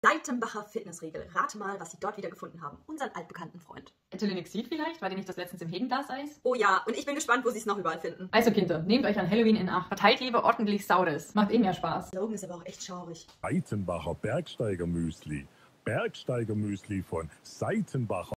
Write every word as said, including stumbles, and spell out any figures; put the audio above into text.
Seitenbacher Fitnessriegel. Rate mal, was sie dort wieder gefunden haben. Unseren altbekannten Freund. Ethylenexid vielleicht? War die nicht das letztens im Hegenglas-Eis? Oh ja, und ich bin gespannt, wo sie es noch überall finden. Also Kinder, nehmt euch an Halloween in Acht. Verteilt lieber ordentlich Saures. Macht eh mehr Spaß. Der Slogan ist aber auch echt schaurig. Seitenbacher Bergsteigermüsli. Bergsteigermüsli von Seitenbacher.